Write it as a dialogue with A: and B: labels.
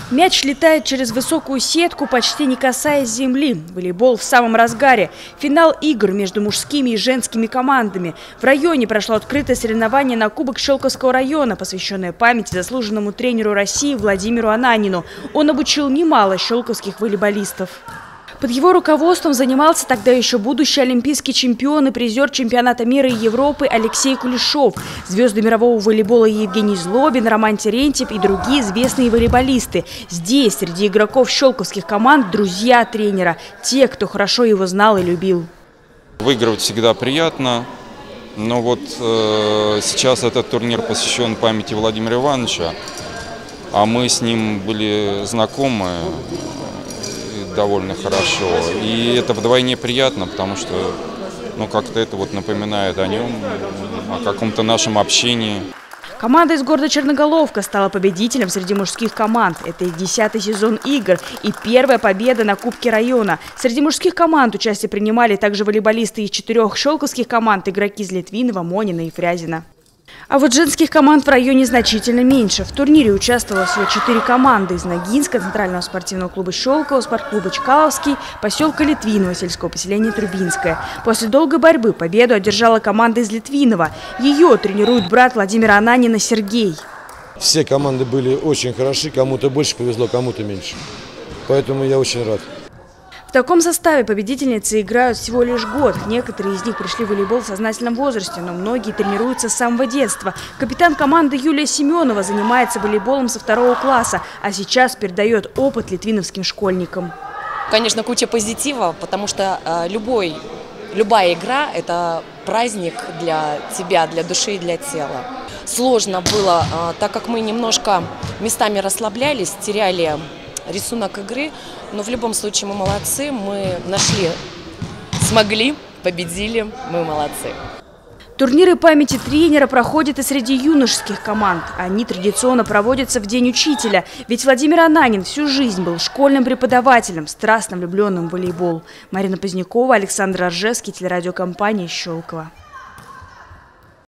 A: Мяч летает через высокую сетку, почти не касаясь земли. Волейбол в самом разгаре. Финал игр между мужскими и женскими командами. В районе прошло открытое соревнование на Кубок Щелковского района, посвященное памяти заслуженному тренеру России Владимиру Ананину. Он обучил немало щелковских волейболистов. Под его руководством занимался тогда еще будущий олимпийский чемпион и призер чемпионата мира и Европы Алексей Кулешов, звезды мирового волейбола Евгений Злобин, Роман Терентьев и другие известные волейболисты. Здесь, среди игроков щелковских команд, друзья тренера, те, кто хорошо его знал и любил.
B: Выигрывать всегда приятно, но вот сейчас этот турнир посвящен памяти Владимира Ивановича, а мы с ним были знакомы довольно хорошо. И это вдвойне приятно, потому что как-то это напоминает о нем, о каком-то нашем общении.
A: Команда из города Черноголовка стала победителем среди мужских команд. Это их 10-й сезон игр и первая победа на Кубке района. Среди мужских команд участие принимали также волейболисты из 4 щелковских команд, игроки из Литвинова, Монина и Фрязино. А вот женских команд в районе значительно меньше. В турнире участвовало всего 4 команды из Ногинска, Центрального спортивного клуба Щелково, спортклуба Чкаловский, поселка Литвиново, сельского поселения Трубинское. После долгой борьбы победу одержала команда из Литвинова. Ее тренирует брат Владимира Ананина Сергей.
C: Все команды были очень хороши, кому-то больше повезло, кому-то меньше. Поэтому я очень рад.
A: В таком составе победительницы играют всего лишь год. Некоторые из них пришли в волейбол в сознательном возрасте, но многие тренируются с самого детства. Капитан команды Юлия Семенова занимается волейболом со 2 класса, а сейчас передает опыт литвиновским школьникам.
D: Конечно, куча позитива, потому что любая игра – это праздник для тебя, для души и для тела. Сложно было, так как мы немножко местами расслаблялись, теряли рисунок игры, но в любом случае мы молодцы, мы смогли, победили, мы молодцы.
A: Турниры памяти тренера проходят и среди юношеских команд. Они традиционно проводятся в День учителя, ведь Владимир Ананин всю жизнь был школьным преподавателем, страстно влюбленным в волейбол. Марина Позднякова, Александр Ржевский, телерадиокомпания «Щелково».